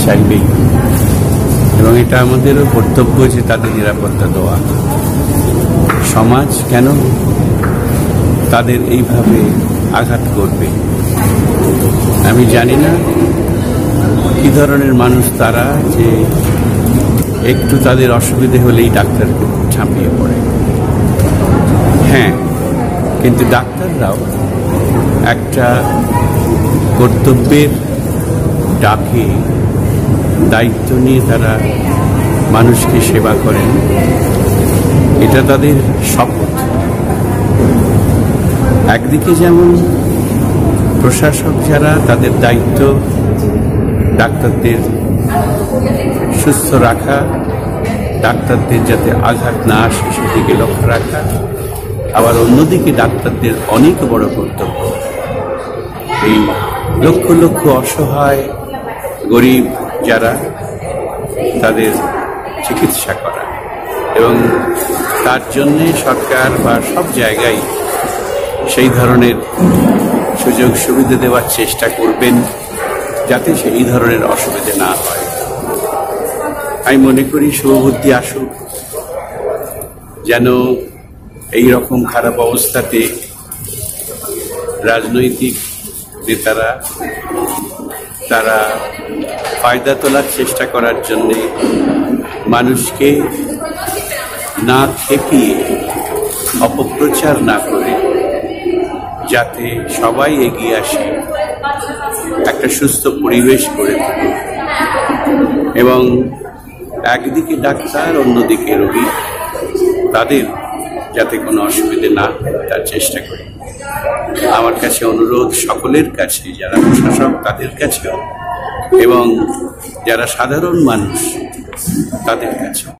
চাইবেই, এবং এটা আমাদেরও কর্তব্য যে তাদের নিরাপত্তা দেওয়া। সমাজ কেন তাদের এইভাবে আঘাত করবে? আমি জানি না কি ধরনের মানুষ তারা, যে একটু তাদের অসুবিধে হলেই ডাক্তারকে ঝাঁপিয়ে পড়ে। হ্যাঁ, কিন্তু ডাক্তাররাও একটা কর্তব্যের ডাকে দায়িত্ব নিয়ে তারা মানুষকে সেবা করেন, এটা তাদের শপথ। একদিকে যেমন প্রশাসক যারা, তাদের দায়িত্ব ডাক্তারদের সুস্থ রাখা, ডাক্তারদের যাতে আঘাত না আসে সেদিকে লক্ষ্য রাখা। আবার অন্যদিকে ডাক্তারদের অনেক বড় কর্তব্য এই লক্ষ লক্ষ অসহায় গরিব যারা, তাদের চিকিৎসা করা, এবং তার জন্যে সরকার বা সব জায়গায় সেই ধরনের সুযোগ সুবিধা দেওয়ার চেষ্টা করবেন যাতে সেই ধরনের অসুবিধা না হয়। আমি মনে করি শুভবুদ্ধি আসুক, যেন এই রকম খারাপ অবস্থাতে রাজনৈতিক নেতারা তারা ফায়দা তোলার চেষ্টা করার জন্যে মানুষকে না খেপিয়ে, অপপ্রচার না করে, যাতে সবাই এগিয়ে আসে, একটা সুস্থ পরিবেশ গড়ে তোলে, এবং একদিকে ডাক্তার অন্যদিকে রোগী, তাদের যাতে কোনো অসুবিধে না হয় তার চেষ্টা করি। আমার কাছে অনুরোধ সকলের কাছে, যারা প্রশাসক তাদের কাছেও, এবং যারা সাধারণ মানুষ তাদের কাছে।